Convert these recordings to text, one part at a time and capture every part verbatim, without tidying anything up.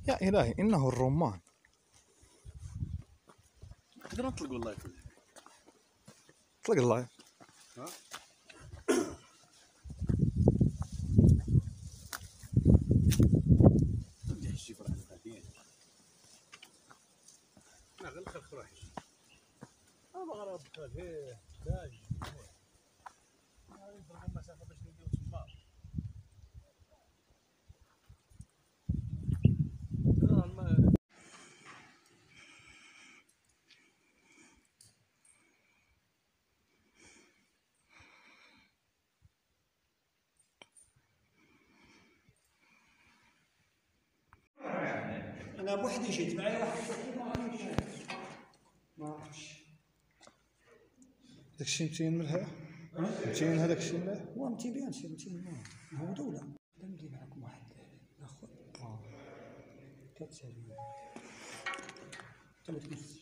يا إلهي إنه الرمان. نقدر نطلقوا اللايف. اطلق اللايف. ها؟ بدي احشي فرح الثلاثين. لا غير خلخ راح. أنا بغرب هي داج. هاي يضربون مسافة باش نديو سمار. أنا بوحدي جيت معي واحد ما عرفتش. داك الشيء متين من هذا؟ متين هذاك الشيء لا؟ هو متين بيان شي متين ما هو دولة. ندير معكم واحد الأخ. اه. كتسالي. ثلاث نص.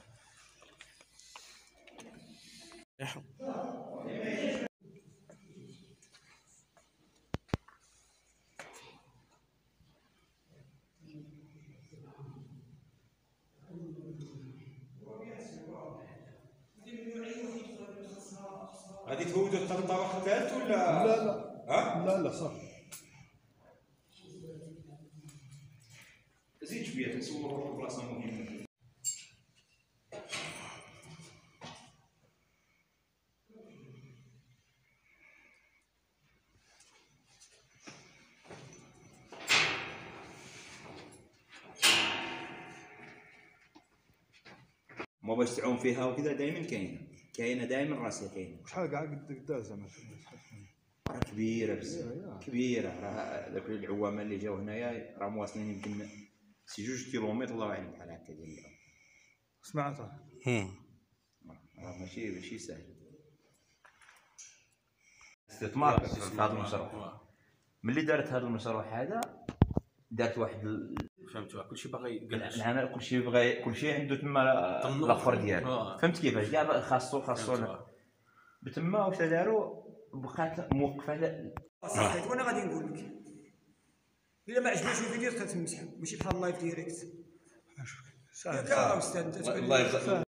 غادي تهودوا حتى الطبق الثالث ولا؟ لا لا. ها؟ لا لا صافي. زيد شويه تنسول روحو بلاصه مهمه. ما باش تعوم فيها وكذا دائما كاينه كاينه دائما راسها كاينه. شحال كاع قد زعما راه كبيره بزاف كبيره. راه ذاك العوامه اللي جاو هنايا راه مواصلين يمكن سي جوج كيلومتر الله اعلم بحال هكا ديال العوم. سمعتها. راه ماشي ماشي ساهل. استثمار في هذا المشروع. ملي دارت هذا المشروع هذا دارت واحد ال... فهمتوا كلشي باغي يقلش. العمل كلشي بغى كلشي عنده تما الاخر ديالو. فهمت كيفاش كاع خاصو خاصو بتما واش داروا بقات موقفه. صحيت وانا غادي نقول لك الا ما عجبنيش الفيديو تنسحب ماشي بحال اللايف ديريكت. سهل يا استاذ انت